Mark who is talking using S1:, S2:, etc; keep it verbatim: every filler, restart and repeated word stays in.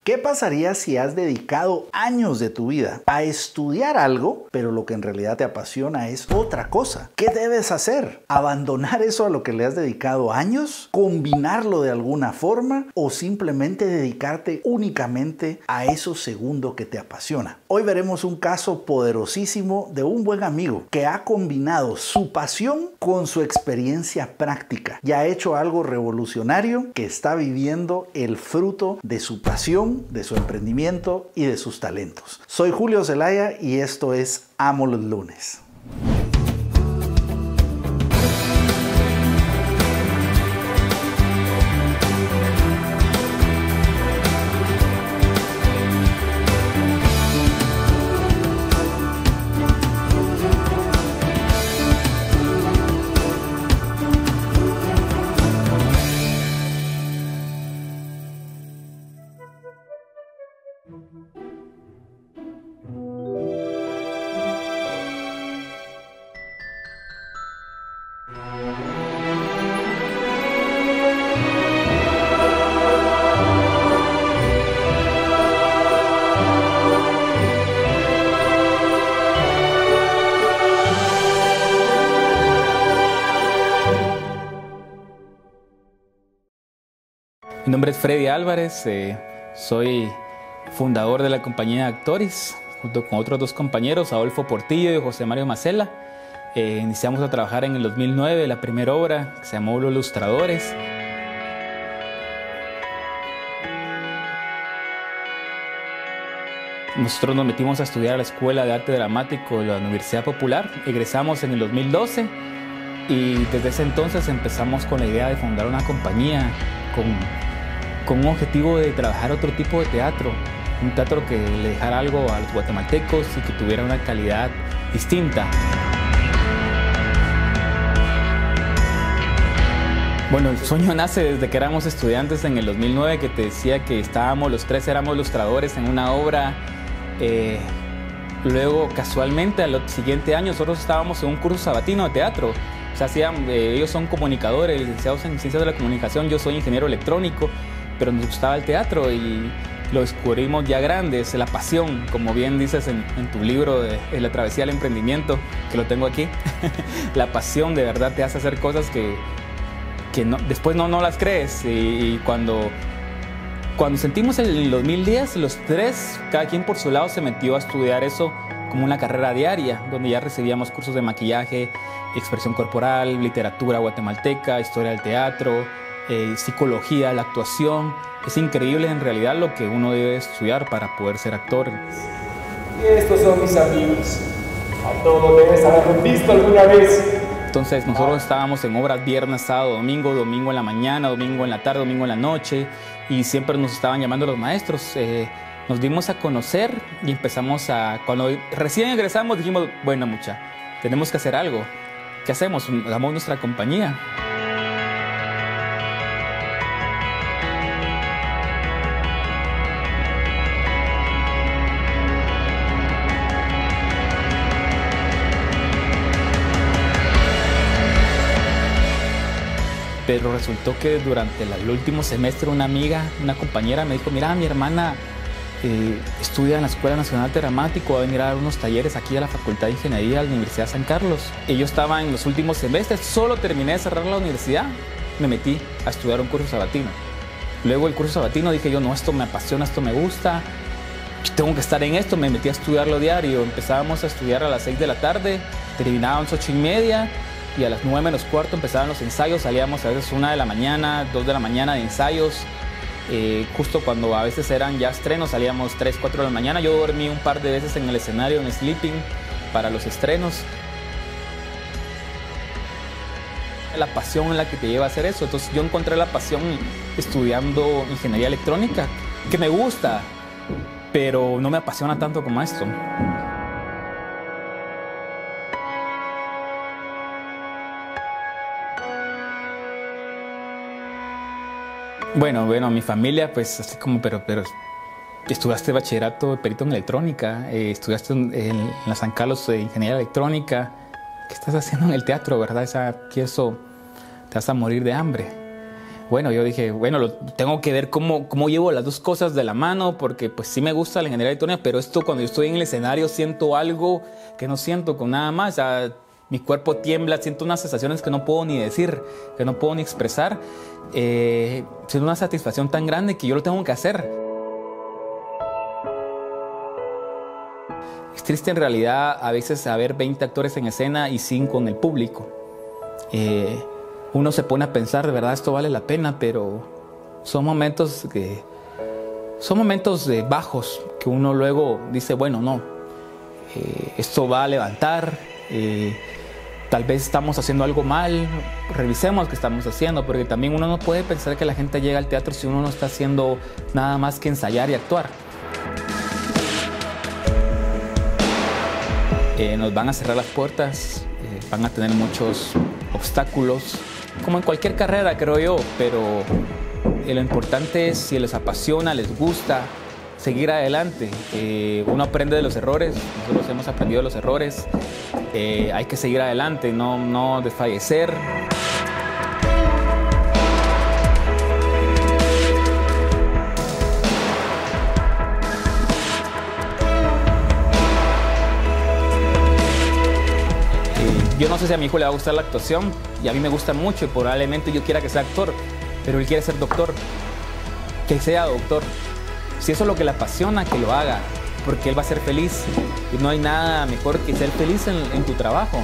S1: ¿Qué pasaría si has dedicado años de tu vida a estudiar algo, pero lo que en realidad te apasiona es otra cosa? ¿Qué debes hacer? ¿Abandonar eso a lo que le has dedicado años? ¿Combinarlo de alguna forma? ¿O simplemente dedicarte únicamente a eso segundo que te apasiona? Hoy veremos un caso poderosísimo de un buen amigo que ha combinado su pasión con su experiencia práctica y ha hecho algo revolucionario que está viviendo el fruto de su pasión, de su emprendimiento y de sus talentos. Soy Julio Zelaya y esto es Amo los Lunes.
S2: Mi nombre es Freddy Álvarez, eh, soy fundador de la compañía Actoris, junto con otros dos compañeros, Adolfo Portillo y José Mario Macela. Eh, iniciamos a trabajar en el dos mil nueve, la primera obra que se llamó Los Lustradores. Nosotros nos metimos a estudiar a la Escuela de Arte Dramático de la Universidad Popular, egresamos en el dos mil doce y desde ese entonces empezamos con la idea de fundar una compañía con con un objetivo de trabajar otro tipo de teatro, un teatro que le dejara algo a los guatemaltecos y que tuviera una calidad distinta. Bueno, el sueño nace desde que éramos estudiantes en el dos mil nueve, que te decía que estábamos, los tres éramos ilustradores en una obra. Eh, luego, casualmente, al siguiente año nosotros estábamos en un curso sabatino de teatro. O sea, hacían, eh, ellos son comunicadores, licenciados en Ciencias de la Comunicación, yo soy ingeniero electrónico, pero nos gustaba el teatro y lo descubrimos ya grandes, la pasión, como bien dices en, en tu libro de, de La Travesía del Emprendimiento, que lo tengo aquí. La pasión de verdad te hace hacer cosas que, que no, después no, no las crees. Y, y cuando, cuando sentimos el dos mil diez, los tres, cada quien por su lado, se metió a estudiar eso como una carrera diaria, donde ya recibíamos cursos de maquillaje, expresión corporal, literatura guatemalteca, historia del teatro, eh, psicología, la actuación. Es increíble en realidad lo que uno debe estudiar para poder ser actor.
S3: Y estos son mis amigos. A todos debes haberlos visto alguna vez.
S2: Entonces nosotros estábamos en obras viernes, sábado, domingo, domingo en la mañana, domingo en la tarde, domingo en la noche, y siempre nos estaban llamando los maestros. Eh, nos dimos a conocer y empezamos a... Cuando recién egresamos dijimos, bueno, mucha, tenemos que hacer algo. ¿Qué hacemos? Damos nuestra compañía. Pero resultó que durante el último semestre una amiga, una compañera me dijo, mira, mi hermana eh, estudia en la Escuela Nacional de Dramático, va a venir a dar unos talleres aquí a la Facultad de Ingeniería de la Universidad de San Carlos. Y yo estaba en los últimos semestres, solo terminé de cerrar la universidad, me metí a estudiar un curso sabatino. Luego el curso sabatino dije yo, no, esto me apasiona, esto me gusta, tengo que estar en esto, me metí a estudiarlo diario. Empezábamos a estudiar a las seis de la tarde, terminábamos ocho y media, y a las nueve menos cuarto empezaban los ensayos, salíamos a veces una de la mañana, dos de la mañana de ensayos. Eh, justo cuando a veces eran ya estrenos, salíamos tres, cuatro de la mañana. Yo dormí un par de veces en el escenario, en sleeping, para los estrenos. La pasión en la que te lleva a hacer eso. Entonces yo encontré la pasión estudiando ingeniería electrónica, que me gusta, pero no me apasiona tanto como esto. Bueno, bueno, mi familia, pues así como, pero, pero estudiaste bachillerato de perito en electrónica, eh, estudiaste en, en la San Carlos de ingeniería electrónica. ¿Qué estás haciendo en el teatro, verdad? Esa, que eso te vas a morir de hambre. bueno, yo dije, bueno, lo, tengo que ver cómo, cómo llevo las dos cosas de la mano, porque pues sí me gusta la ingeniería electrónica, pero esto cuando yo estoy en el escenario siento algo que no siento con nada más. O sea, mi cuerpo tiembla, siento unas sensaciones que no puedo ni decir, que no puedo ni expresar. Eh, siento una satisfacción tan grande que yo lo tengo que hacer. Es triste en realidad a veces haber veinte actores en escena y cinco en el público. Eh, uno se pone a pensar, de verdad esto vale la pena, pero son momentos que son momentos eh, bajos que uno luego dice, bueno, no, eh, esto va a levantar, eh, tal vez estamos haciendo algo mal, revisemos qué estamos haciendo, porque también uno no puede pensar que la gente llega al teatro si uno no está haciendo nada más que ensayar y actuar. Eh, nos van a cerrar las puertas, eh, van a tener muchos obstáculos, como en cualquier carrera creo yo, pero eh, lo importante es si les apasiona, les gusta, seguir adelante. Eh, uno aprende de los errores, nosotros hemos aprendido de los errores, eh, hay que seguir adelante, no, no desfallecer. Yo no sé si a mi hijo le va a gustar la actuación y a mí me gusta mucho y probablemente yo quiera que sea actor, pero él quiere ser doctor, que sea doctor. Si eso es lo que le apasiona, que lo haga, porque él va a ser feliz y no hay nada mejor que ser feliz en, en tu trabajo.